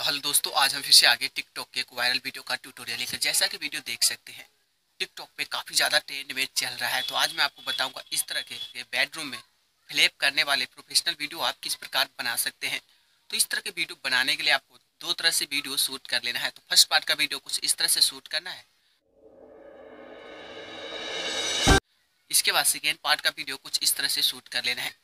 Hello दोस्तों, आज हम फिर से आगे टिकटॉक के एक वायरल वीडियो का ट्यूटोरियल लेकर। जैसा कि वीडियो देख सकते हैं, टिकटॉक पे काफ़ी ज़्यादा ट्रेंड में चल रहा है। तो आज मैं आपको बताऊंगा इस तरह के बेडरूम में फ्लैप करने वाले प्रोफेशनल वीडियो आप किस प्रकार बना सकते हैं। तो इस तरह के वीडियो बनाने के लिए आपको दो तरह से वीडियो शूट कर लेना है। तो फर्स्ट पार्ट का वीडियो कुछ इस तरह से शूट करना है। इसके बाद सेकेंड पार्ट का वीडियो कुछ इस तरह से शूट कर लेना है।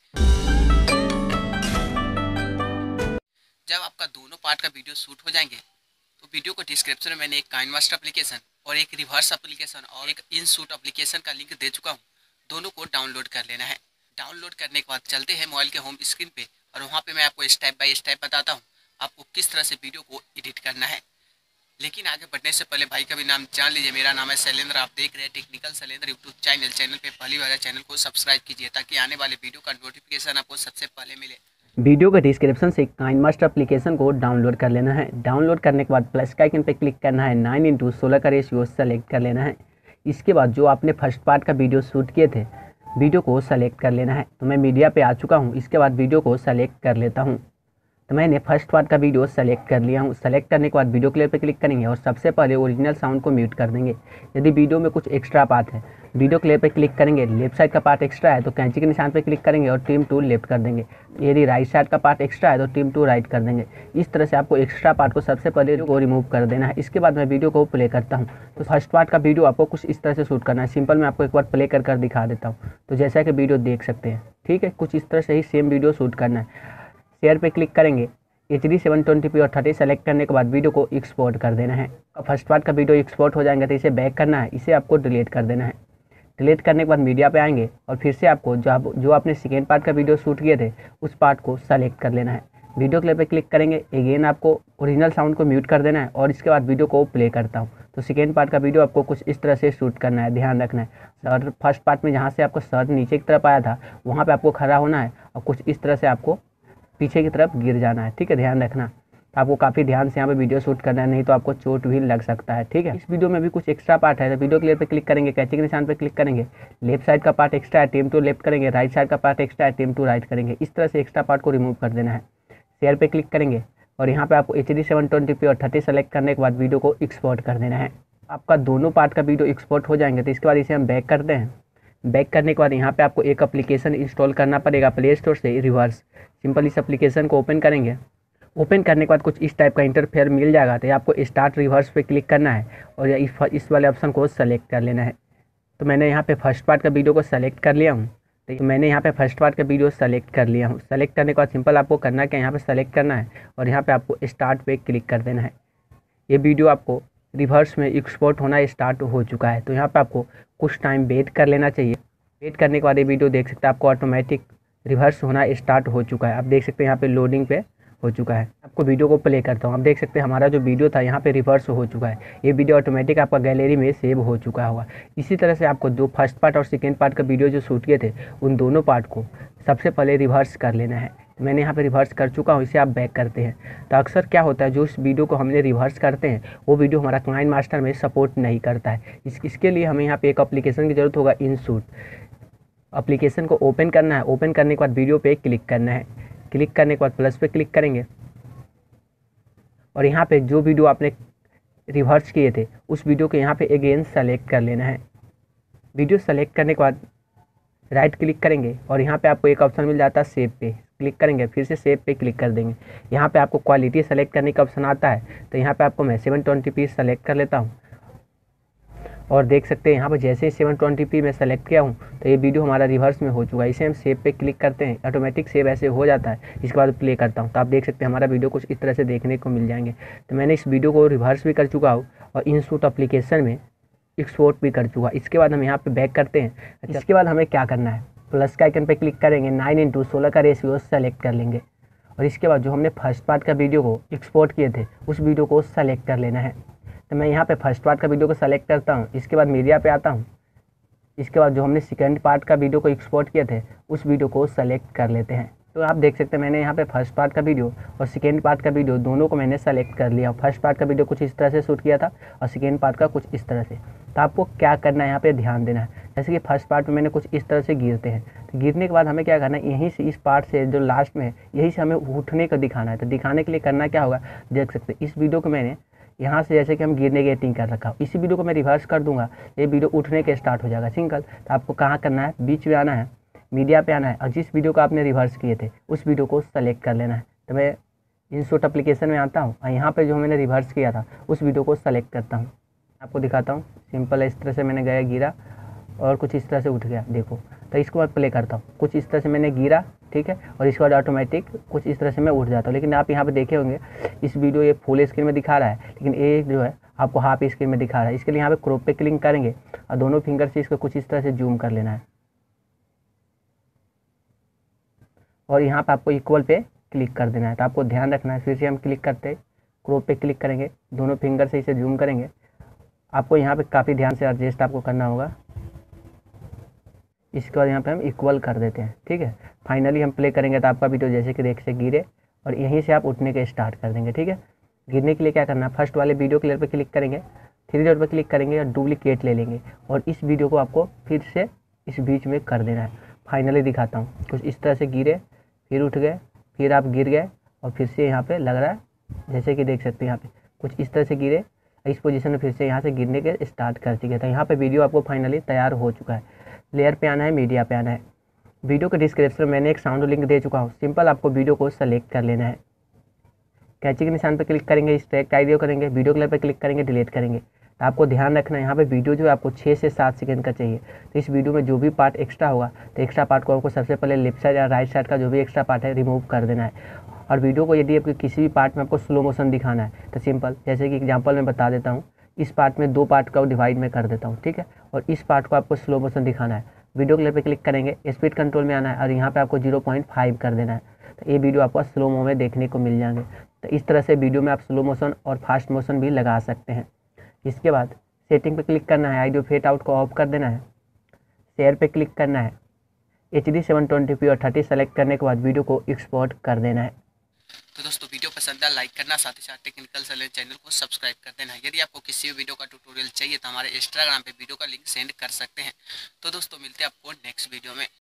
जब आपका दोनों पार्ट का वीडियो शूट हो जाएंगे तो वीडियो को डिस्क्रिप्शन में मैंने एक काइनमास्टर एप्लीकेशन और एक रिवर्स एप्लीकेशन और एक इनशूट एप्लीकेशन का लिंक दे चुका हूँ। दोनों को डाउनलोड कर लेना है। डाउनलोड करने के बाद चलते हैं मोबाइल के होम स्क्रीन पे और वहाँ पे मैं आपको स्टेप बाय स्टेप बताता हूँ आपको किस तरह से वीडियो को एडिट करना है। लेकिन आगे बढ़ने से पहले भाई का भी नाम जान लीजिए। मेरा नाम है शैलेंद्र, आप देख रहे हैं technical Shailendra YouTube channel. Channel पे पहली बार चैनल को सब्सक्राइब कीजिए ताकि आने वाले वीडियो का नोटिफिकेशन आपको सबसे पहले मिले। वीडियो के डिस्क्रिप्शन से काइनमास्टर एप्लीकेशन को डाउनलोड कर लेना है। डाउनलोड करने के बाद प्लस का आइकन पे क्लिक करना है। 9:16 का रेशियो सेलेक्ट कर लेना है। इसके बाद जो आपने फर्स्ट पार्ट का वीडियो शूट किए थे, वीडियो को सेलेक्ट कर लेना है। तो मैं मीडिया पे आ चुका हूँ। इसके बाद वीडियो को सेलेक्ट कर लेता हूँ। तो मैंने फर्स्ट पार्ट का वीडियो सेलेक्ट कर लिया हूँ। सेलेक्ट करने के बाद वीडियो क्लियर पे क्लिक करेंगे और सबसे पहले ओरिजिनल साउंड को म्यूट कर देंगे। यदि वीडियो में कुछ एक्स्ट्रा पार्ट है, वीडियो क्लियर पे क्लिक करेंगे। लेफ्ट साइड का पार्ट एक्स्ट्रा है तो कैंची के निशान पे क्लिक करेंगे और ट्रिम टू लेफ्ट कर देंगे। यदि राइट साइड का पार्ट एक्स्ट्रा है तो ट्रिम टू राइट कर देंगे। इस तरह से आपको एक्स्ट्रा पार्ट को सबसे पहले को रिमूव कर देना है। इसके बाद मैं वीडियो को प्ले करता हूँ। तो फर्स्ट पार्ट का वीडियो आपको कुछ इस तरह से शूट करना है। सिंपल मैं आपको एक बार प्ले कर दिखा देता हूँ। तो जैसा कि वीडियो देख सकते हैं, ठीक है, कुछ इस तरह से ही सेम वीडियो शूट करना है। शेयर पे क्लिक करेंगे। HD 720p और 30 सेलेक्ट करने के बाद वीडियो को एक्सपोर्ट कर देना है। फर्स्ट पार्ट का वीडियो एक्सपोर्ट हो जाएगा तो इसे बैक करना है। इसे आपको डिलीट कर देना है। डिलीट करने के बाद मीडिया पे आएंगे और फिर से आपको जो आपने सेकेंड पार्ट का वीडियो शूट किए थे उस पार्ट को सेलेक्ट कर लेना है। वीडियो क्लिप पे क्लिक करेंगे। अगेन आपको ओरिजिनल साउंड को म्यूट कर देना है और इसके बाद वीडियो को प्ले करता हूँ। तो सेकेंड पार्ट का वीडियो आपको कुछ इस तरह से शूट करना है। ध्यान रखना है, शर्ट फर्स्ट पार्ट में जहाँ से आपको शर्ट नीचे की तरफ आया था वहाँ पर आपको खड़ा होना है और कुछ इस तरह से आपको पीछे की तरफ गिर जाना है। ठीक है, ध्यान रखना। तो आपको काफ़ी ध्यान से यहाँ पे वीडियो शूट करना है, नहीं तो आपको चोट भी लग सकता है। ठीक है, इस वीडियो में भी कुछ एक्स्ट्रा पार्ट है तो वीडियो क्लियर पे क्लिक करेंगे। कैंची के निशान पे क्लिक करेंगे। लेफ्ट साइड का पार्ट एक्स्ट्रा है, ट्रिम टू लेफ्ट करेंगे। राइट साइड का पार्ट एक्स्ट्रा है, ट्रिम टू राइट करेंगे। इस तरह से एक्स्ट्रा पार्ट को रिमूव कर देना है। शेयर पे क्लिक करेंगे और यहाँ पे आपको HD 720p और 30 सेलेक्ट करने के बाद वीडियो को एक्सपोर्ट कर देना है। आपका दोनों पार्ट का वीडियो एक्सपोर्ट हो जाएंगे तो इसके बाद इसे हम बैक करते हैं। बैक करने के बाद यहाँ पे आपको एक एप्लीकेशन इंस्टॉल करना पड़ेगा प्ले स्टोर से, रिवर्स। सिंपल इस एप्लीकेशन को ओपन करेंगे। ओपन करने के बाद कुछ इस टाइप का इंटरफेयर मिल जाएगा तो आपको स्टार्ट रिवर्स पे क्लिक करना है और इस वाले ऑप्शन को सेलेक्ट कर लेना है। तो मैंने यहाँ पे फर्स्ट पार्ट का वीडियो को सेलेक्ट कर लिया हूँ। तो मैंने यहाँ पे फर्स्ट पार्ट का वीडियो सेलेक्ट कर लिया हूँ। सेलेक्ट करने के बाद सिंपल आपको करना क्या, यहाँ पे सेलेक्ट करना है और यहाँ पे आपको स्टार्ट पे क्लिक कर देना है। ये वीडियो आपको रिवर्स में एक्सपोर्ट होना स्टार्ट हो चुका है। तो यहाँ पे आपको कुछ टाइम वेट कर लेना चाहिए। वेट करने के बाद ये वीडियो देख सकते हैं आपको ऑटोमेटिक रिवर्स होना स्टार्ट हो चुका है। आप देख सकते हैं यहाँ पे लोडिंग पे हो चुका है। आपको वीडियो को प्ले करता हूँ। आप देख सकते हैं हमारा जो वीडियो था यहाँ पे रिवर्स हो चुका है। ये वीडियो ऑटोमेटिक आपका गैलरी में सेव हो चुका होगा। इसी तरह से आपको जो फर्स्ट पार्ट और सेकेंड पार्ट का वीडियो जो शूट किए थे उन दोनों पार्ट को सबसे पहले रिवर्स कर लेना है। मैंने यहाँ पे रिवर्स कर चुका हूँ। इसे आप बैक करते हैं। तो अक्सर क्या होता है, जो इस वीडियो को हमने रिवर्स करते हैं वो वीडियो हमारा काइनमास्टर में सपोर्ट नहीं करता है। इसके लिए हमें यहाँ पे एक एप्लीकेशन की ज़रूरत होगा, इनशूट। एप्लीकेशन को ओपन करना है। ओपन करने के बाद वीडियो पे क्लिक करना है। क्लिक करने के बाद प्लस पे क्लिक करेंगे और यहाँ पे जो वीडियो आपने रिवर्स किए थे उस वीडियो को यहाँ पे अगेन सेलेक्ट कर लेना है। वीडियो सेलेक्ट करने के बाद राइट क्लिक करेंगे और यहाँ पे आपको एक ऑप्शन मिल जाता है सेव पे क्लिक करेंगे। फिर से सेव पे क्लिक कर देंगे। यहाँ पे आपको क्वालिटी सेलेक्ट करने का ऑप्शन आता है तो यहाँ पे आपको मैं 720p सेलेक्ट कर लेता हूँ और देख सकते हैं यहाँ पर जैसे ही 720p में सेलेक्ट किया हूँ तो ये वीडियो हमारा रिवर्स में हो चुका है। इसे हम सेव पे क्लिक करते हैं, ऑटोमेटिक सेव ऐसे हो जाता है। इसके बाद प्ले करता हूँ तो आप देख सकते हैं हमारा वीडियो कुछ इस तरह से देखने को मिल जाएंगे। तो मैंने इस वीडियो को रिवर्स भी कर चुका हूँ और इनशूट एप्लीकेशन में एक्सपोर्ट भी कर चुका। इसके बाद हम यहाँ पर बैक करते हैं। इसके बाद हमें क्या करना है, प्लस का आइकन पे क्लिक करेंगे। 9:16 का रेशियो सेलेक्ट कर लेंगे और इसके बाद जो हमने फर्स्ट पार्ट का वीडियो को एक्सपोर्ट किए थे उस वीडियो को सेलेक्ट कर लेना है। तो मैं यहाँ पे फर्स्ट पार्ट का वीडियो को सेलेक्ट करता हूँ। इसके बाद मीडिया पे आता हूँ। इसके बाद जो हमने सेकंड पार्ट का वीडियो को एक्सपोर्ट किए थे उस वीडियो को सेलेक्ट कर लेते हैं। तो आप देख सकते हैं मैंने यहाँ पे फर्स्ट पार्ट का वीडियो और सेकेंड पार्ट का वीडियो दोनों को मैंने सेलेक्ट कर लिया। फर्स्ट पार्ट का वीडियो कुछ इस तरह से शूट किया था और सेकेंड पार्ट का कुछ इस तरह से। तो आपको क्या करना है, यहाँ पे ध्यान देना है। जैसे कि फर्स्ट पार्ट में मैंने कुछ इस तरह से गिरते हैं, तो गिरने के बाद हमें क्या करना है, यहीं से इस पार्ट से जो लास्ट में है यहीं से हमें उठने का दिखाना है। तो दिखाने के लिए करना क्या होगा, देख सकते हैं इस वीडियो को मैंने यहाँ से जैसे कि हम गिरने की एक्टिंग कर रखा हूँ, इसी वीडियो को मैं रिवर्स कर दूंगा, ये वीडियो उठने के स्टार्ट हो जाएगा सिंगल। तो आपको कहाँ करना है, बीच में आना है, मीडिया पे आना है, और जिस वीडियो को आपने रिवर्स किए थे उस वीडियो को सेलेक्ट कर लेना है। तो मैं InShot एप्लीकेशन में आता हूँ और यहाँ पे जो मैंने रिवर्स किया था उस वीडियो को सेलेक्ट करता हूँ, आपको दिखाता हूँ। सिंपल है, इस तरह से मैंने गया, गिरा और कुछ इस तरह से उठ गया, देखो। तो इसको मैं प्ले करता हूँ, कुछ इस तरह से मैंने गिरा, ठीक है, और इसके बाद ऑटोमेटिक कुछ इस तरह से मैं उठ जाता हूँ। लेकिन आप यहाँ पे देखे होंगे इस वीडियो ये फुल स्क्रीन में दिखा रहा है, लेकिन ये जो है आपको हाफ स्क्रीन में दिखा रहा है। इसके लिए यहाँ पे क्रॉप पे क्लिक करेंगे और दोनों फिंगर से इसको कुछ इस तरह से जूम कर लेना है, और यहाँ पर आपको इक्वल पे क्लिक कर देना है। तो आपको ध्यान रखना है, फिर से हम क्लिक करते हैं, क्रॉप पे क्लिक करेंगे, दोनों फिंगर से इसे जूम करेंगे। आपको यहाँ पे काफ़ी ध्यान से एडजस्ट आपको करना होगा। इसके बाद यहाँ पे हम इक्वल कर देते हैं, ठीक है। फाइनली हम प्ले करेंगे तो आपका वीडियो जैसे कि देख से गिरे और यहीं से आप उठने के स्टार्ट कर देंगे, ठीक है। गिरने के लिए क्या करना है, फर्स्ट वाले वीडियो क्लियर पे क्लिक करेंगे, 3 डॉट पर क्लिक करेंगे और डुप्लीकेट ले लेंगे, और इस वीडियो को आपको फिर से इस बीच में कर देना है। फाइनली दिखाता हूँ, कुछ इस तरह से गिरे, फिर उठ गए, फिर आप गिर गए और फिर से यहाँ पे लग रहा है जैसे कि देख सकते हैं यहाँ पे कुछ इस तरह से गिरे, इस पोजीशन में फिर से यहाँ से गिरने के स्टार्ट कर चुके थे। यहाँ पे वीडियो आपको फाइनली तैयार हो चुका है। लेयर पे आना है, मीडिया पे आना है, वीडियो के डिस्क्रिप्शन में मैंने एक साउंड लिंक दे चुका हूँ। सिंपल आपको वीडियो को सेलेक्ट कर लेना है, कैची के निशान पर क्लिक करेंगे, इस ट्रैक आइडियो करेंगे, वीडियो क्लिप पर क्लिक करेंगे, डिलीट करेंगे। तो आपको ध्यान रखना है यहाँ पे वीडियो जो है आपको 6 से 7 सेकंड का चाहिए। तो इस वीडियो में जो भी पार्ट एक्स्ट्रा होगा तो एक्स्ट्रा पार्ट को आपको सबसे पहले लेफ्ट साइड या राइट साइड का जो भी एक्स्ट्रा पार्ट है रिमूव कर देना है। और वीडियो को यदि आपको किसी भी पार्ट में आपको स्लो मोशन दिखाना है तो सिंपल, जैसे कि एग्जाम्पल मैं बता देता हूँ, इस पार्ट में 2 पार्ट का डिवाइड में कर देता हूँ, ठीक है। और इस पार्ट को आपको स्लो मोशन दिखाना है, वीडियो क्लिप पे क्लिक करेंगे, स्पीड कंट्रोल में आना है और यहाँ पे आपको 0.5 कर देना है। तो ये वीडियो आपको स्लो मो में देखने को मिल जाएंगे। तो इस तरह से वीडियो में आप स्लो मोशन और फास्ट मोशन भी लगा सकते हैं। इसके बाद सेटिंग पे क्लिक करना है, ऑडियो फेड आउट को ऑफ कर देना है, शेयर पे क्लिक करना है, HD 720p और 30 सेलेक्ट करने के बाद वीडियो को एक्सपोर्ट कर देना है। तो दोस्तों वीडियो पसंद आया लाइक करना, साथ ही साथ टेक्निकल सैलेंट चैनल को सब्सक्राइब कर देना। यदि आपको किसी भी वीडियो का ट्यूटोरियल चाहिए तो हमारे इंस्टाग्राम पे वीडियो का लिंक सेंड कर सकते हैं। तो दोस्तों मिलते हैं आपको नेक्स्ट वीडियो में।